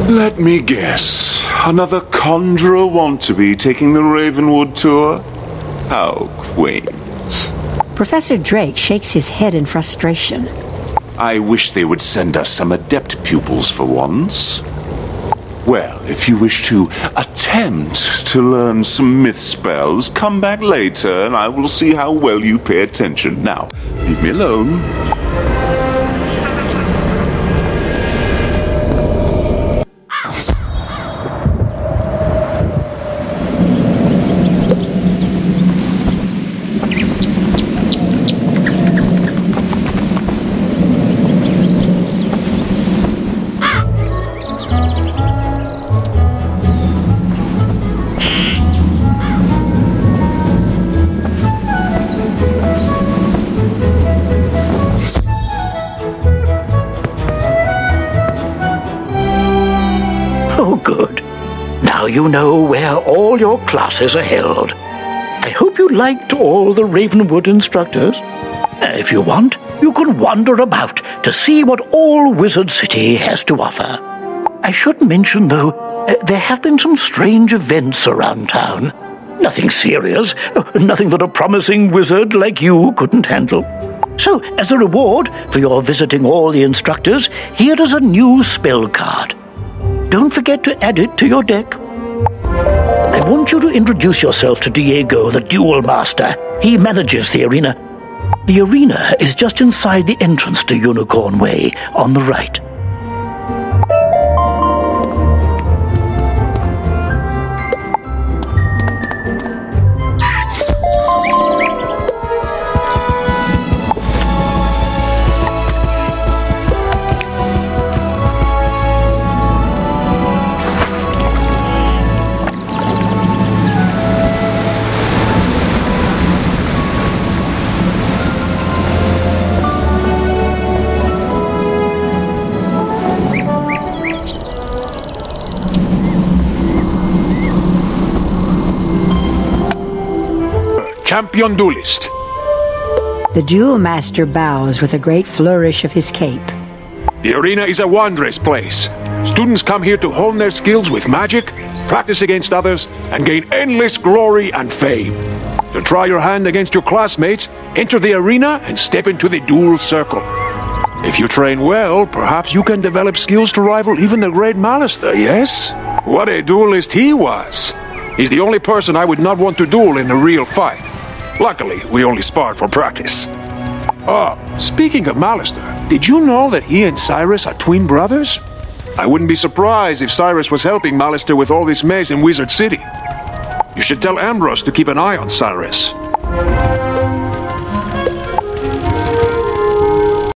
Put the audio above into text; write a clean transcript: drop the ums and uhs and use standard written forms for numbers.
Let me guess. Another conjurer want-to-be taking the Ravenwood tour? How quaint. Professor Drake shakes his head in frustration. I wish they would send us some adept pupils for once. Well, if you wish to attempt to learn some myth spells, come back later and I will see how well you pay attention. Now, leave me alone. Oh, good. Now you know where all your classes are held. I hope you liked all the Ravenwood instructors. If you want, you can wander about to see what all Wizard City has to offer. I should mention, though, there have been some strange events around town. Nothing serious, nothing that a promising wizard like you couldn't handle. So, as a reward for your visiting all the instructors, here is a new spell card. Don't forget to add it to your deck. I want you to introduce yourself to Diego, the Duel Master. He manages the arena. The arena is just inside the entrance to Unicorn Way, on the right. Champion Duelist. The Duel Master bows with a great flourish of his cape. The arena is a wondrous place. Students come here to hone their skills with magic, practice against others, and gain endless glory and fame. To try your hand against your classmates, enter the arena and step into the duel circle. If you train well, perhaps you can develop skills to rival even the great Malister, yes? What a duelist he was! He's the only person I would not want to duel in a real fight. Luckily, we only sparred for practice. Speaking of Malister, did you know that he and Cyrus are twin brothers? I wouldn't be surprised if Cyrus was helping Malister with all this mess in Wizard City. You should tell Ambrose to keep an eye on Cyrus.